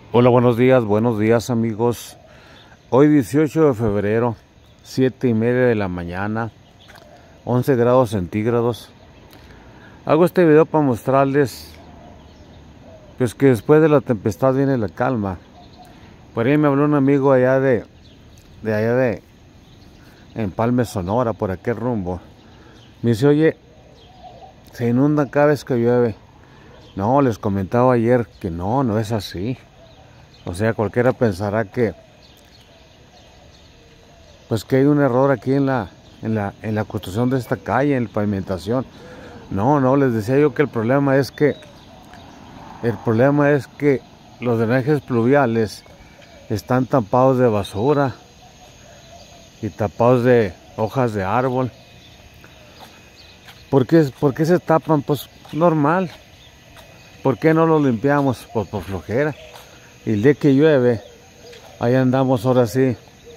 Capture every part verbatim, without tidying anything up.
Hola, buenos días, buenos días amigos. Hoy dieciocho de febrero, siete y media de la mañana, once grados centígrados. Hago este video para mostrarles pues que después de la tempestad viene la calma. Por ahí me habló un amigo allá de, de allá de Empalme, Sonora, por aquel rumbo. Me dice, oye, se inunda cada vez que llueve. No, les comentaba ayer que no, no es así. O sea, cualquiera pensará que pues que hay un error aquí en la, en la, en la construcción de esta calle, en la pavimentación. No, no, les decía yo que el problema es que el problema es que los drenajes pluviales están tapados de basura y tapados de hojas de árbol. ¿Por qué, por qué se tapan? Pues normal. ¿Por qué no los limpiamos? Pues por flojera. Y el día que llueve, ahí andamos ahora sí,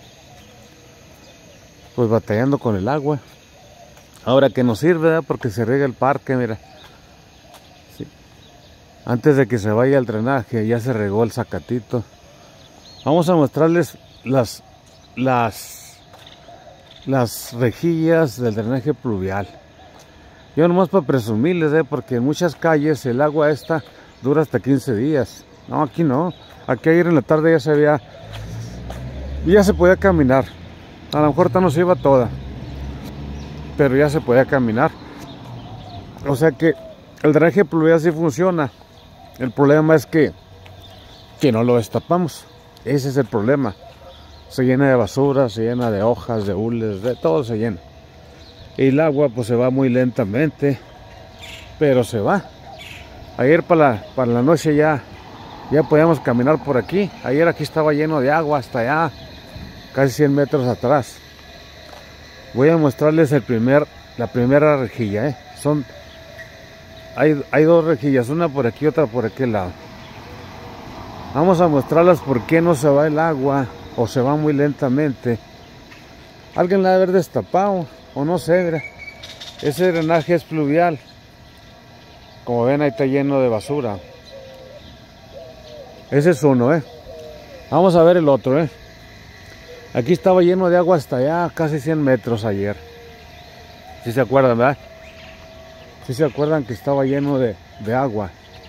pues batallando con el agua. Ahora que nos sirve, ¿verdad? Porque se riega el parque, mira. Sí. Antes de que se vaya el drenaje, ya se regó el zacatito. Vamos a mostrarles las, las, las rejillas del drenaje pluvial. Yo nomás para presumirles, ¿eh? Porque en muchas calles el agua esta dura hasta quince días. No, aquí no. Aquí ayer en la tarde ya se había, ya se podía caminar. A lo mejor no se iba toda, pero ya se podía caminar. O sea que el drenaje pluvial sí funciona. El problema es que, que no lo destapamos. Ese es el problema. Se llena de basura, se llena de hojas, de hules, de todo se llena. Y el agua pues se va muy lentamente, pero se va. Ayer para la, para la noche ya, ya podíamos caminar por aquí. Ayer aquí estaba lleno de agua hasta allá, casi cien metros atrás. Voy a mostrarles el primer, la primera rejilla, ¿eh? Son, hay, hay dos rejillas, una por aquí, otra por aquel lado. Vamos a mostrarlas por qué no se va el agua o se va muy lentamente. Alguien la debe haber destapado o no sé, mira. Ese drenaje es pluvial. Como ven, ahí está lleno de basura. Ese es uno, ¿eh? Vamos a ver el otro, ¿eh? Aquí estaba lleno de agua hasta allá, casi cien metros ayer. ¿Sí se acuerdan, verdad? ¿Sí se acuerdan que estaba lleno de, de agua?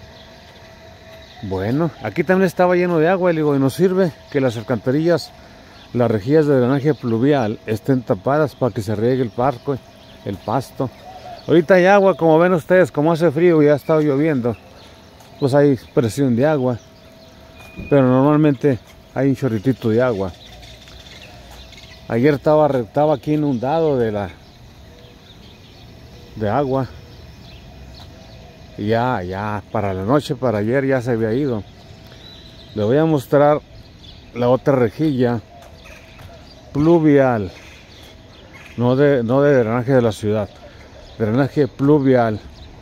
Bueno, aquí también estaba lleno de agua, y digo, y nos sirve que las alcantarillas, las rejillas de drenaje pluvial estén tapadas para que se riegue el parque, el pasto. Ahorita hay agua, como ven ustedes, como hace frío y ya ha estado lloviendo, pues hay presión de agua. Pero normalmente hay un chorritito de agua. Ayer estaba, estaba aquí inundado de la de agua. Y ya, ya, para la noche, para ayer ya se había ido. Le voy a mostrar la otra rejilla pluvial. No de, no de drenaje de la ciudad. Drenaje pluvial.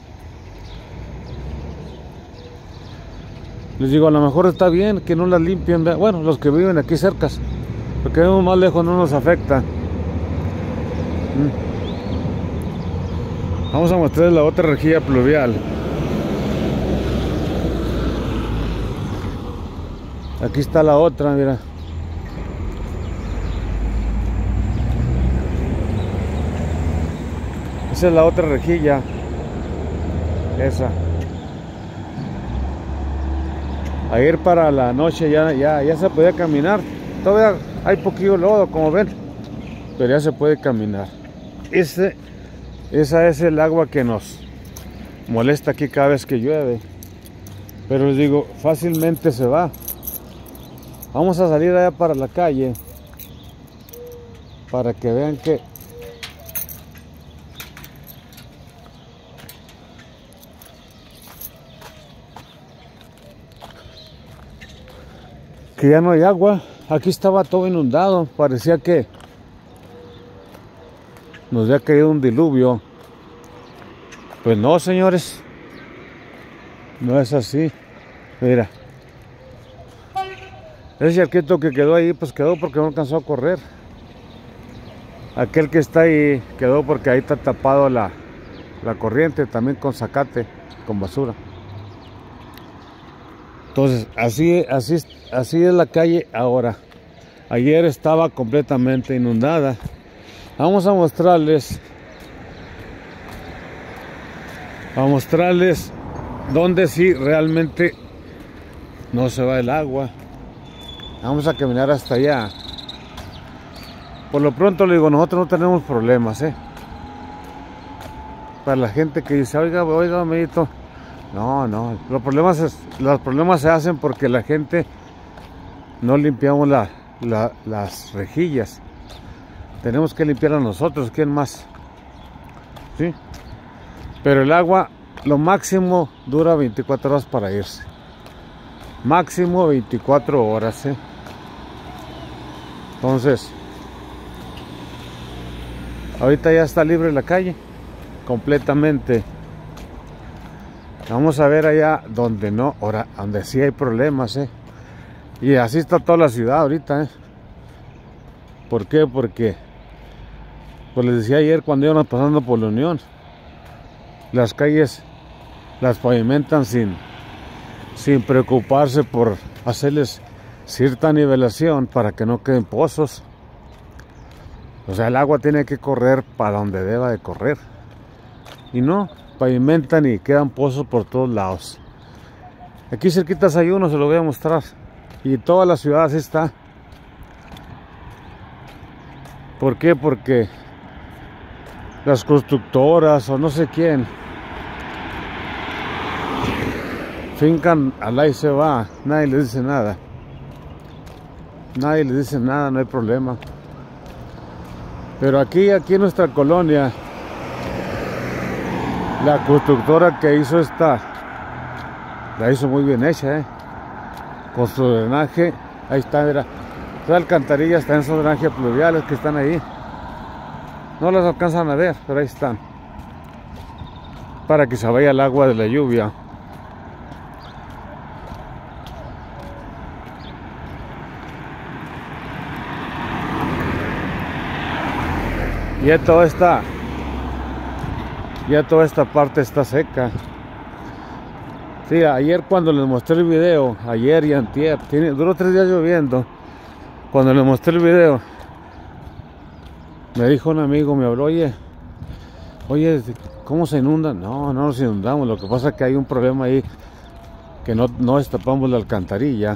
Les digo, a lo mejor está bien que no las limpien. Bueno, los que viven aquí cerca, porque vemos más lejos no nos afecta. Vamos a mostrarles la otra rejilla pluvial. Aquí está la otra, mira. Esa es la otra rejilla. Esa. Ayer para la noche ya, ya, ya se podía caminar. Todavía hay poquillo lodo, como ven, pero ya se puede caminar. Ese, esa es el agua que nos molesta aquí cada vez que llueve. Pero les digo, fácilmente se va. Vamos a salir allá para la calle para que vean que que ya no hay agua. Aquí estaba todo inundado, parecía que nos había caído un diluvio. Pues no, señores, no es así. Mira, ese arquito que quedó ahí, pues quedó porque no alcanzó a correr. Aquel que está ahí quedó porque ahí está tapado la, la corriente, también con zacate, con basura. Entonces, así, así, así es la calle ahora. Ayer estaba completamente inundada. Vamos a mostrarles, a mostrarles donde sí realmente no se va el agua. Vamos a caminar hasta allá. Por lo pronto le digo, nosotros no tenemos problemas, ¿eh? Para la gente que dice, oiga, oiga, amiguito. No, no, los problemas, es, los problemas se hacen porque la gente no limpiamos la, la, las rejillas. Tenemos que limpiarlas nosotros, ¿quién más? ¿Sí? Pero el agua, lo máximo dura veinticuatro horas para irse. Máximo veinticuatro horas, ¿eh? Entonces, ahorita ya está libre la calle, completamente. Vamos a ver allá donde no, ahora, donde sí hay problemas, ¿eh? Y así está toda la ciudad ahorita, ¿eh? ¿Por qué? Porque, pues les decía ayer cuando íbamos pasando por la Unión, las calles las pavimentan sin, sin preocuparse por hacerles cierta nivelación para que no queden pozos. O sea, el agua tiene que correr para donde deba de correr. Y no, pavimentan y quedan pozos por todos lados. Aquí cerquitas hay uno, se lo voy a mostrar. Y toda la ciudad así está. ¿Por qué? Porque las constructoras o no sé quién fincan al ahí se va, nadie les dice nada. Nadie les dice nada, no hay problema. Pero aquí, aquí en nuestra colonia, la constructora que hizo esta, la hizo muy bien hecha, ¿eh? Con su drenaje, ahí está, mira. Las alcantarillas están en esos drenajes pluviales que están ahí. No las alcanzan a ver, pero ahí están. Para que se vaya el agua de la lluvia. Ya toda esta, ya toda esta parte está seca. Sí, ayer cuando les mostré el video, ayer y antier, tiene, duró tres días lloviendo. Cuando les mostré el video, me dijo un amigo, me habló, oye, oye, ¿cómo se inundan? No, no nos inundamos, lo que pasa es que hay un problema ahí, que no, no destapamos la alcantarilla.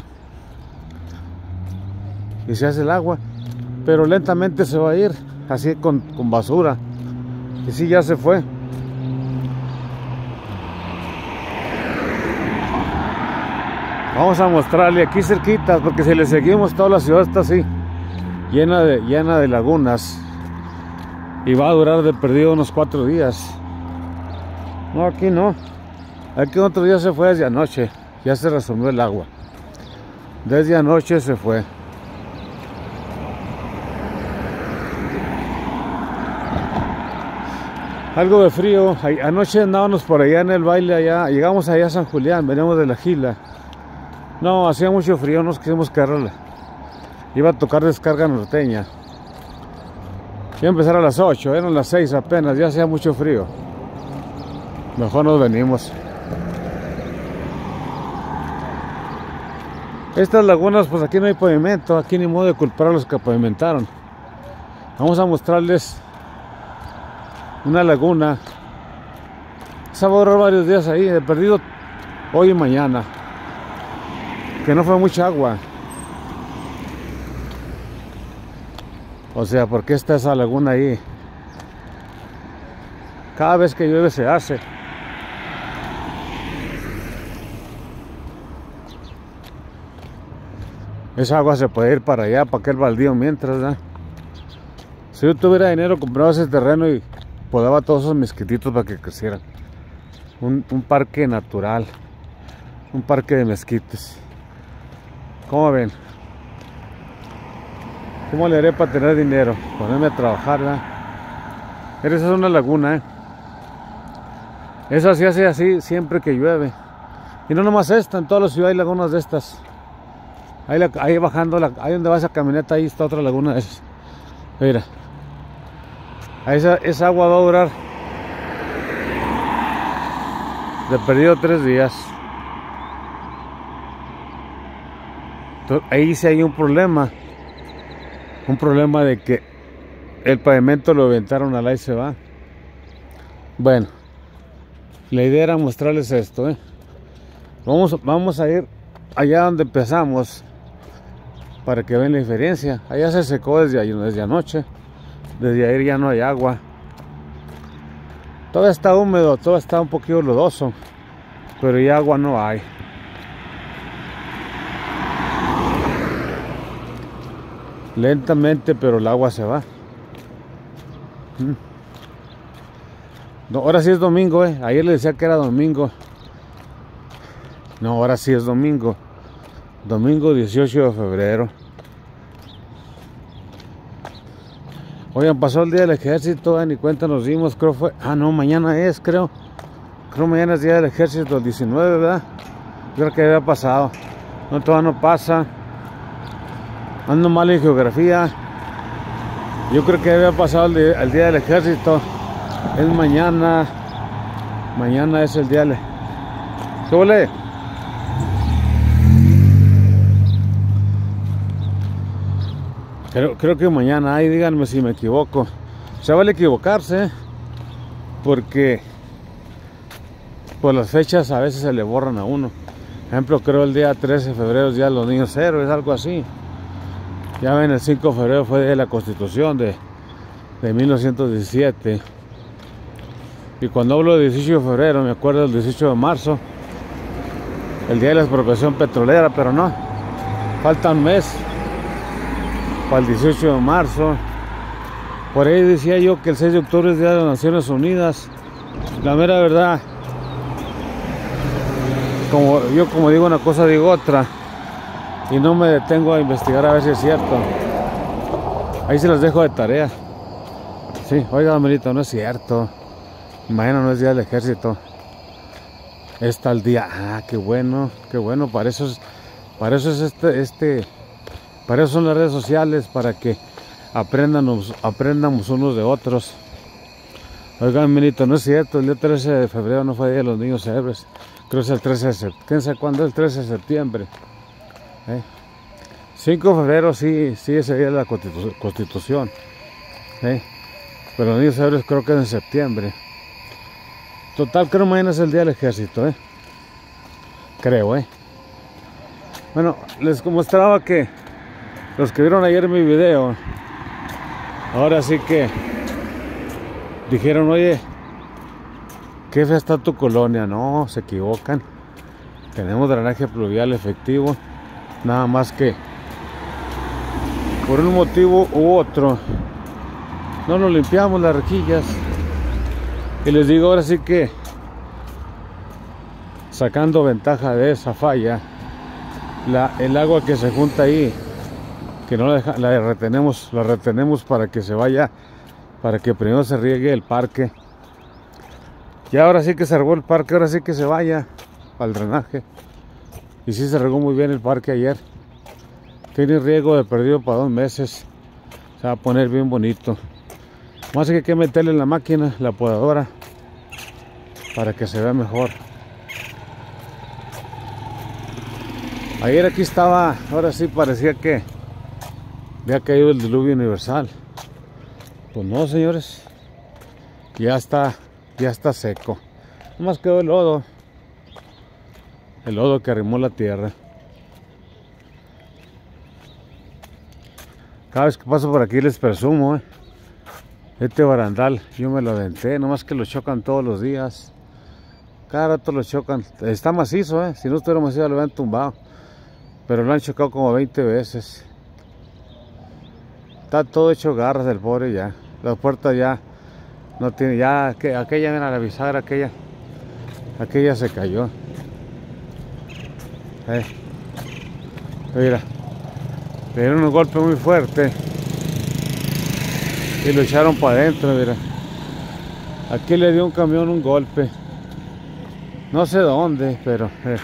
Y se hace el agua, pero lentamente se va a ir. Así con, con basura. Y sí, ya se fue. Vamos a mostrarle aquí cerquitas, porque si le seguimos toda la ciudad está así, llena de, llena de lagunas. Y va a durar de perdido unos cuatro días. No, aquí no. Aquí otro día se fue desde anoche. Ya se resumió el agua. Desde anoche se fue. Algo de frío. Anoche andábamos por allá en el baile allá. Llegamos allá a San Julián, veníamos de la Gila. No, hacía mucho frío, nos quisimos quedar. Iba a tocar descarga norteña. Iba a empezar a las ocho, eran las seis apenas, ya hacía mucho frío. Mejor nos venimos. Estas lagunas, pues aquí no hay pavimento, aquí ni modo de culpar a los que pavimentaron. Vamos a mostrarles una laguna. Se va a durar varios días ahí, de perdido hoy y mañana. Que no fue mucha agua. O sea, ¿por qué está esa laguna ahí? Cada vez que llueve se hace. Esa agua se puede ir para allá, para aquel baldío mientras, ¿verdad? Si yo tuviera dinero, compraba ese terreno y podaba todos esos mezquititos para que crecieran. Un, un parque natural. Un parque de mezquites. ¿Cómo ven? ¿Cómo le haré para tener dinero? Ponerme a trabajar, ¿verdad? Pero esa es una laguna, ¿eh? Esa se hace así siempre que llueve. Y no nomás esta, en toda la ciudad hay lagunas de estas. Ahí, la, ahí bajando, la, ahí donde va esa camioneta, ahí está otra laguna de esas. Mira. Esa, esa agua va a durar de perdido tres días. Entonces, ahí sí hay un problema. Un problema de que el pavimento lo aventaron al ahí se va. Bueno, la idea era mostrarles esto, ¿eh? Vamos, vamos a ir allá donde empezamos para que vean la diferencia. Allá se secó desde, desde anoche. Desde ayer ya no hay agua. Todo está húmedo, todo está un poquito lodoso, pero ya agua no hay. Lentamente, pero el agua se va. No, ahora sí es domingo, eh. Ayer le decía que era domingo. No, ahora sí es domingo. Domingo dieciocho de febrero. Oigan, pasó el día del ejército, eh, ni cuenta nos dimos, creo fue. Ah, no, mañana es, creo. Creo mañana es día del ejército, el diecinueve, ¿verdad? Creo que había pasado. No, todavía no pasa. Ando mal en geografía. Yo creo que había pasado el día, el día del ejército. Es mañana. Mañana es el día del... ¿Qué huele? Creo, creo que mañana hay, díganme si me equivoco. Se vale equivocarse, porque por las fechas a veces se le borran a uno. Por ejemplo, creo el día trece de febrero es día de los niños héroes, algo así. Ya ven, el cinco de febrero fue de la Constitución de, de mil novecientos diecisiete. Y cuando hablo de dieciocho de febrero, me acuerdo del dieciocho de marzo, el día de la expropiación petrolera, pero no, falta un mes para el dieciocho de marzo. Por ahí decía yo que el seis de octubre es día de las Naciones Unidas. La mera verdad, como yo como digo una cosa, digo otra, y no me detengo a investigar a ver si es cierto. Ahí se las dejo de tarea. Sí, oiga, Melito, no es cierto. Mañana no es día del ejército. Es tal día. Ah, qué bueno, qué bueno. Para eso es, para eso es este, este, para eso son las redes sociales, para que aprendamos, aprendamos unos de otros. Oigan, Melito, no es cierto. El día trece de febrero no fue día de los niños héroes. Creo que es el trece de septiembre. ¿Quién sabe cuándo es el trece de septiembre? ¿Eh? cinco de febrero sí, sí, ese día de la Constitu Constitución. ¿Eh? Pero los niños héroes creo que es en septiembre. Total, creo que mañana es el día del ejército, ¿eh? Creo, ¿eh? Bueno, les mostraba que los que vieron ayer mi video, ahora sí que dijeron, oye, qué fea está tu colonia. No, se equivocan. Tenemos drenaje pluvial efectivo. Nada más que por un motivo u otro no nos limpiamos las rejillas. Y les digo, ahora sí que sacando ventaja de esa falla, la, el agua que se junta ahí, que no la, deja, la retenemos, la retenemos para que se vaya, para que primero se riegue el parque. Y ahora sí que se regó el parque, ahora sí que se vaya al drenaje. Y sí se regó muy bien el parque ayer. Tiene riego de perdido para dos meses. Se va a poner bien bonito. Más que hay que meterle en la máquina, la podadora, para que se vea mejor. Ayer aquí estaba, ahora sí parecía que había caído el diluvio universal. Pues no, señores. Ya está, ya está seco. Nomás quedó el lodo. El lodo que arrimó la tierra. Cada vez que paso por aquí les presumo, ¿eh? Este barandal yo me lo aventé, nomás que lo chocan todos los días. Cada rato lo chocan. Está macizo, ¿eh? Si no estuviera macizo lo habían tumbado. Pero lo han chocado como veinte veces. Está todo hecho garras del pobre ya. La puerta ya no tiene, ya aquella, aquella ven a la bisagra, aquella, aquella se cayó. Eh. Mira, le dieron un golpe muy fuerte y lo echaron para adentro. Mira, aquí le dio un camión un golpe, no sé dónde, pero eh.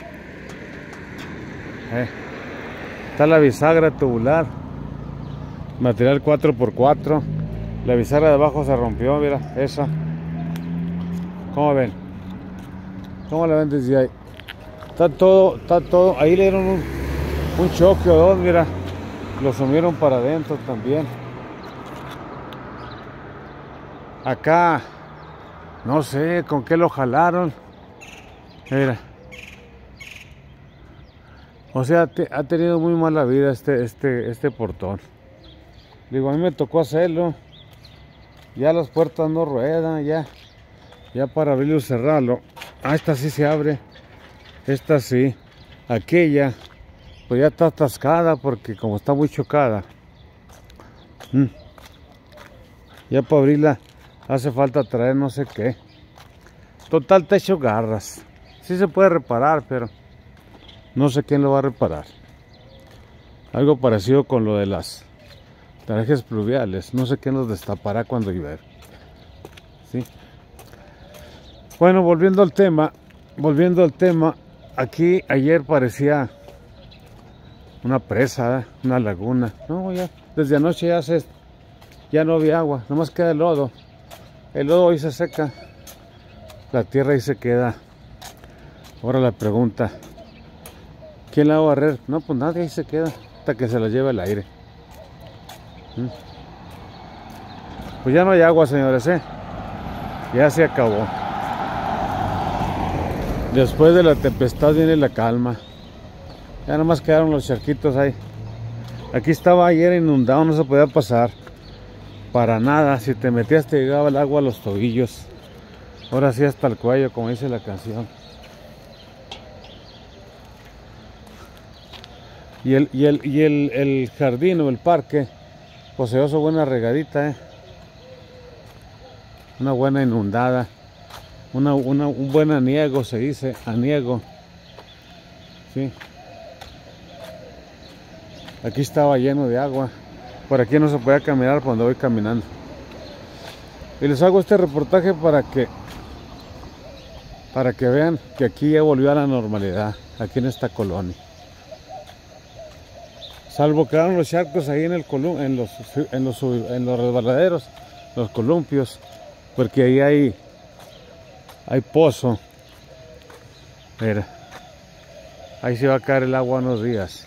Eh. Está la bisagra tubular, material cuatro por cuatro. La bisagra de abajo se rompió, mira, esa. ¿Cómo ven? ¿Cómo la ven desde ahí? Está todo, está todo, ahí le dieron un, Un choque o dos, mira, lo sumieron para adentro también. Acá, no sé con qué lo jalaron. Mira. O sea, te, ha tenido muy mala vida este, este, este portón. Digo, a mí me tocó hacerlo. Ya las puertas no ruedan, ya. Ya para abrirlo y cerrarlo. Ah, esta sí se abre. Esta sí. Aquella, pues ya está atascada porque como está muy chocada. Mm. Ya para abrirla hace falta traer no sé qué. Total, te echo garras. Sí se puede reparar, pero no sé quién lo va a reparar. Algo parecido con lo de las tarajes pluviales. No sé quién los destapará cuando llueve. ¿Sí? Bueno, volviendo al tema. Volviendo al tema. Aquí ayer parecía una presa, ¿eh? Una laguna. No, ya desde anoche ya se, ya no había agua. Nomás queda el lodo. El lodo ahí se seca. La tierra ahí se queda. Ahora la pregunta, ¿quién la va a barrer? No, pues nadie, ahí se queda hasta que se la lleve el aire. ¿Mm? Pues ya no hay agua, señores, ¿eh? Ya se acabó. Después de la tempestad viene la calma. Ya nomás quedaron los charquitos ahí. Aquí estaba ayer inundado, no se podía pasar. Para nada, si te metías te llegaba el agua a los tobillos. Ahora sí hasta el cuello, como dice la canción. Y el, y el, y el, el jardín o el parque poseyó su buena regadita, ¿eh? Una buena inundada. Una, una, un buen aniego, se dice, aniego. Sí. Aquí estaba lleno de agua. Por aquí no se podía caminar cuando voy caminando. Y les hago este reportaje para que para que vean que aquí ya volvió a la normalidad, aquí en esta colonia. Salvo quedaron los charcos ahí en el colum en los en los en los resbaladeros, los columpios, porque ahí hay hay pozo. Mira, ahí se va a caer el agua unos días.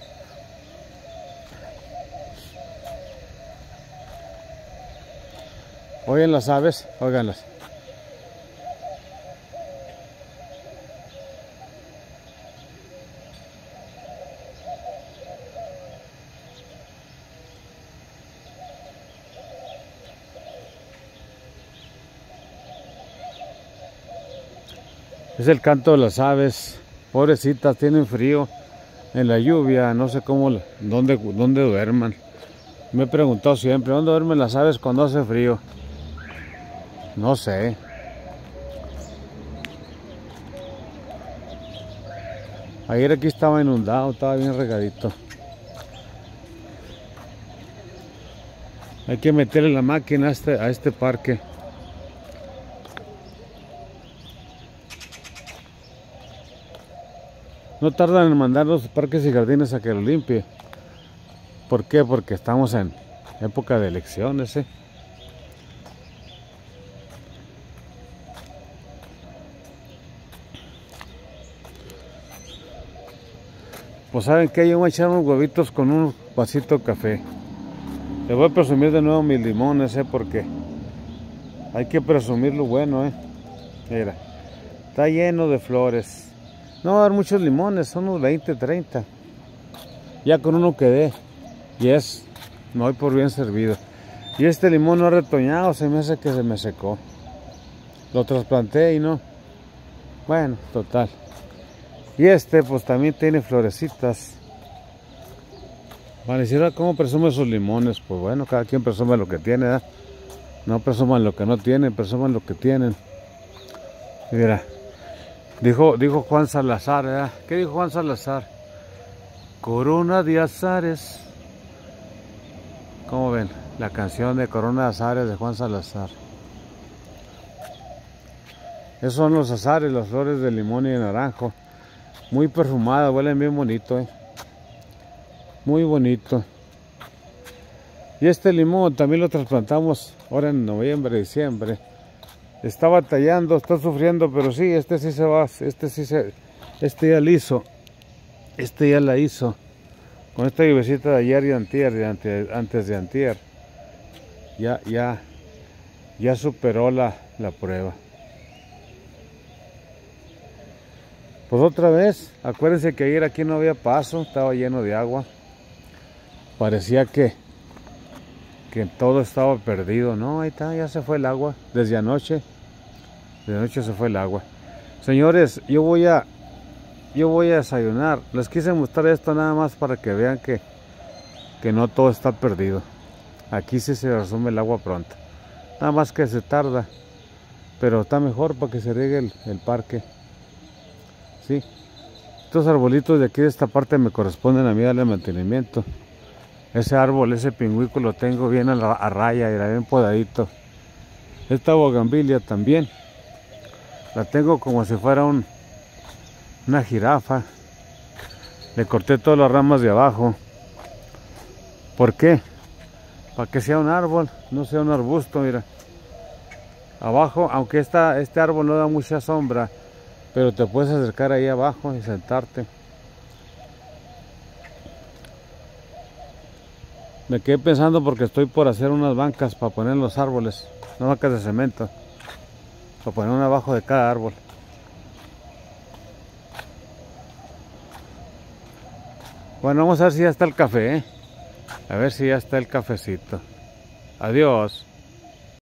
Oigan las aves, óiganlas. Es el canto de las aves, pobrecitas, tienen frío en la lluvia, no sé cómo, dónde, dónde duerman. Me he preguntado siempre, ¿dónde duermen las aves cuando hace frío? No sé. Ayer aquí estaba inundado, estaba bien regadito. Hay que meterle la máquina a este, a este parque. No tardan en mandar los parques y jardines a que lo limpie. ¿Por qué? Porque estamos en época de elecciones, ¿eh? Pues saben que yo voy a echar unos huevitos con un vasito de café. Les voy a presumir de nuevo mis limones, ¿eh? Porque hay que presumir lo bueno, ¿eh? Mira, está lleno de flores. No va a haber muchos limones, son unos veinte, treinta. Ya con uno quedé. Y es, me voy por bien servido. Y este limón no ha retoñado, se me hace que se me secó. Lo trasplanté y no. Bueno, total. Y este pues también tiene florecitas. Van a decir, ¿cómo presume sus limones? Pues bueno, cada quien presume lo que tiene, ¿verdad? No presuman lo que no tienen, presuman lo que tienen. Mira. Dijo, dijo Juan Salazar, ¿verdad? ¿Qué dijo Juan Salazar? Corona de azares. ¿Cómo ven? La canción de Corona de azares de Juan Salazar. Esos son los azares, las flores de limón y de naranjo. Muy perfumadas, huelen bien bonito, ¿eh? Muy bonito. Y este limón también lo trasplantamos ahora en noviembre, diciembre. Está batallando, está sufriendo, pero sí, este sí se va, este sí se, este ya lo hizo, este ya la hizo. Con esta lluvecita de ayer y antier, de ante- antes de antier, ya, ya, ya superó la, la prueba. Pues otra vez, acuérdense que ayer aquí no había paso, estaba lleno de agua. Parecía que, que todo estaba perdido. No, ahí está, ya se fue el agua. Desde anoche, desde anoche se fue el agua. Señores, yo voy a, yo voy a desayunar. Les quise mostrar esto nada más para que vean que, que no todo está perdido. Aquí sí se resume el agua pronto. Nada más que se tarda, pero está mejor para que se riegue el, el parque. Sí. Estos arbolitos de aquí de esta parte me corresponden a mí darle mantenimiento. Ese árbol, ese pingüico lo tengo bien a, la, a raya y la bien podadito. Esta bogambilia también. La tengo como si fuera un, una jirafa. Le corté todas las ramas de abajo. ¿Por qué? Para que sea un árbol, no sea un arbusto, mira. Abajo, aunque esta, este árbol no da mucha sombra, pero te puedes acercar ahí abajo y sentarte. Me quedé pensando porque estoy por hacer unas bancas para poner en los árboles, unas bancas de cemento, para poner una abajo de cada árbol. Bueno, vamos a ver si ya está el café, ¿eh? A ver si ya está el cafecito. Adiós.